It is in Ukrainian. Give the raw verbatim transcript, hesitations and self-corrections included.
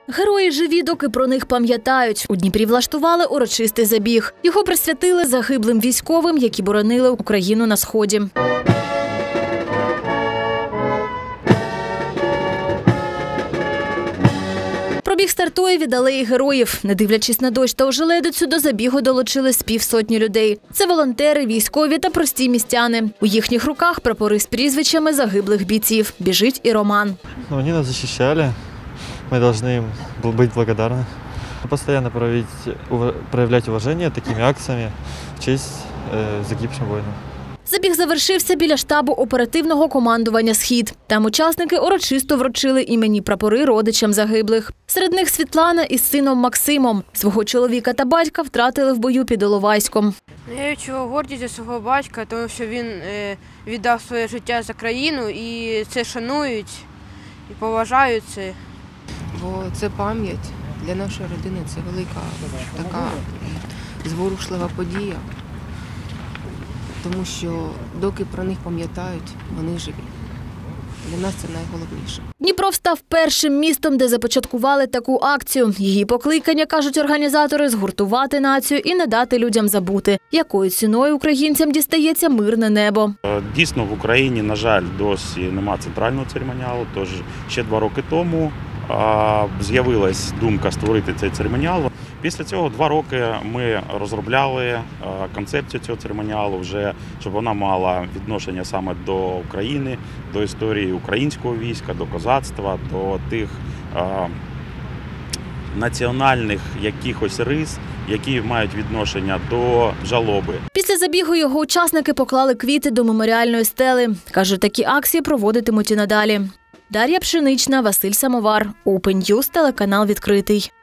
Герої живі, доки про них пам'ятають. У Дніпрі влаштували урочистий забіг. Його присвятили загиблим військовим, які боронили Україну на Сході. Пробіг стартує від алеї героїв. Не дивлячись на дощ та ожеледицю, до забігу долучились півсотні людей. Це волонтери, військові та прості містяни. У їхніх руках прапори з прізвищами загиблих бійців. Біжить і Роман. Вони нас захищали. Мы должны им быть благодарны. Постоянно проявлять уважение такими акциями в честь э, загибшим воинам. Забіг завершився біля штабу оперативного командування «Схід». Там учасники урочисто вручили іменні прапори родичам загиблих. Серед них Світлана із сином Максимом. Свого чоловіка та батька втратили в бою під Іловайськом. Я відчуваю гордість за свого батька, тому що він віддав своє життя за країну, і це шанують, і поважають це. Бо це пам'ять для нашої родини, це велика така зворушлива подія, тому що доки про них пам'ятають, вони живі. Для нас це найголовніше. Дніпро став першим містом, де започаткували таку акцію. Її покликання, кажуть організатори, згуртувати націю і не дати людям забути, якою ціною українцям дістається мирне небо. Дійсно, в Україні, на жаль, досі немає центрального церемоніалу, тож ще два роки тому з'явилась думка створити цей церемоніал. Після цього два роки ми розробляли концепцію цього церемоніалу, вже щоб вона мала відношення саме до України, до історії українського війська, до козацтва, до тих а, національних якихось рис, які мають відношення до жалоби. Після забігу його учасники поклали квіти до меморіальної стели. Кажуть, такі акції проводитимуть і надалі. Дар'я Пшенична, Василь Самовар, Open News, телеканал «Відкритий».